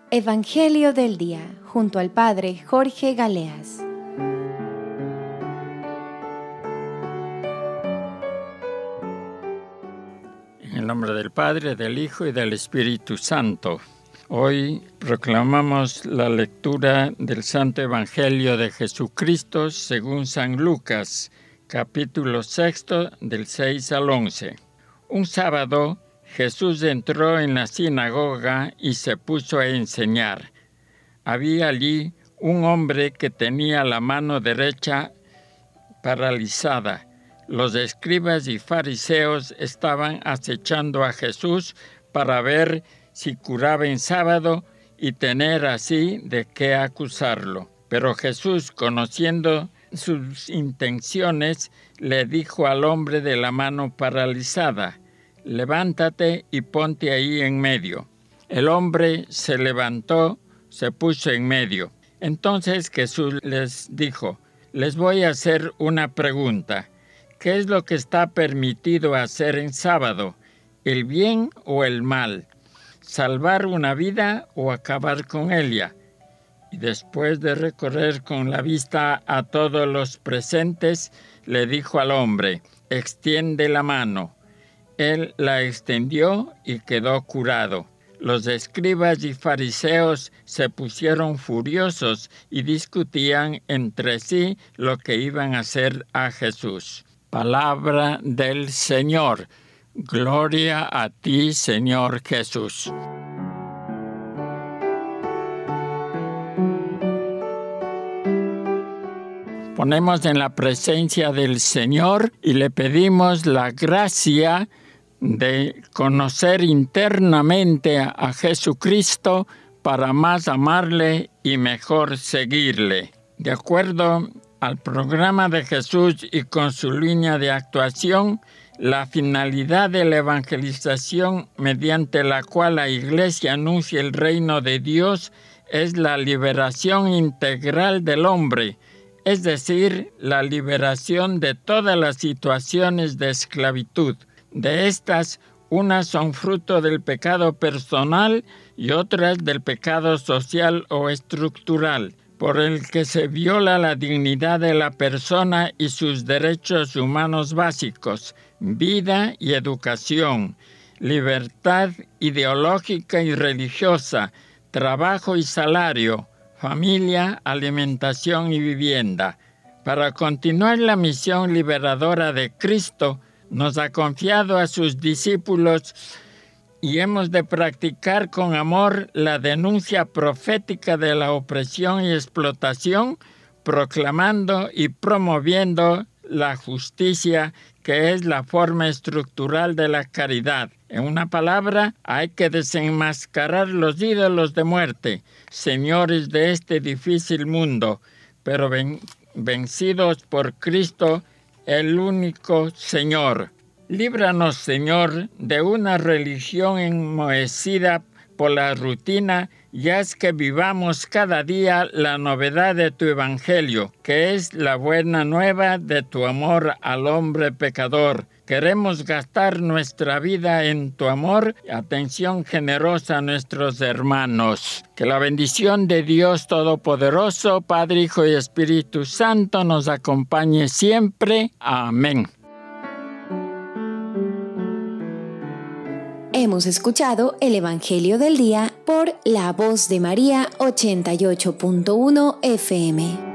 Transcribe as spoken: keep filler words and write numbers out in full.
Evangelio del Día, junto al Padre Jorge Galeas. En el nombre del Padre, del Hijo y del Espíritu Santo. Hoy proclamamos la lectura del Santo Evangelio de Jesucristo según San Lucas, capítulo sexto, del seis al once. Un sábado, Jesús entró en la sinagoga y se puso a enseñar. Había allí un hombre que tenía la mano derecha paralizada. Los escribas y fariseos estaban acechando a Jesús para ver si curaba en sábado y tener así de qué acusarlo. Pero Jesús, conociendo sus intenciones, le dijo al hombre de la mano paralizada: «Levántate y ponte ahí en medio». El hombre se levantó, se puso en medio. Entonces Jesús les dijo: «Les voy a hacer una pregunta. ¿Qué es lo que está permitido hacer en sábado? ¿El bien o el mal? ¿Salvar una vida o acabar con ella?». Y después de recorrer con la vista a todos los presentes, le dijo al hombre: «Extiende la mano». Él la extendió y quedó curado. Los escribas y fariseos se pusieron furiosos y discutían entre sí lo que iban a hacer a Jesús. Palabra del Señor. Gloria a ti, Señor Jesús. Ponemos en la presencia del Señor y le pedimos la gracia de conocer internamente a Jesucristo para más amarle y mejor seguirle. De acuerdo al programa de Jesús y con su línea de actuación, la finalidad de la evangelización mediante la cual la Iglesia anuncia el reino de Dios es la liberación integral del hombre, es decir, la liberación de todas las situaciones de esclavitud. De estas, unas son fruto del pecado personal y otras del pecado social o estructural, por el que se viola la dignidad de la persona y sus derechos humanos básicos, vida y educación, libertad ideológica y religiosa, trabajo y salario, familia, alimentación y vivienda. Para continuar la misión liberadora de Cristo, nos ha confiado a sus discípulos y hemos de practicar con amor la denuncia profética de la opresión y explotación, proclamando y promoviendo la justicia, que es la forma estructural de la caridad. En una palabra, hay que desenmascarar los ídolos de muerte, señores de este difícil mundo, pero ven, vencidos por Cristo, el único Señor. Líbranos, Señor, de una religión enmohecida por la rutina y haz que vivamos cada día la novedad de tu Evangelio, que es la buena nueva de tu amor al hombre pecador. Queremos gastar nuestra vida en tu amor y atención generosa a nuestros hermanos. Que la bendición de Dios Todopoderoso, Padre, Hijo y Espíritu Santo nos acompañe siempre. Amén. Hemos escuchado el Evangelio del Día por La Voz de María ochenta y ocho punto uno F M.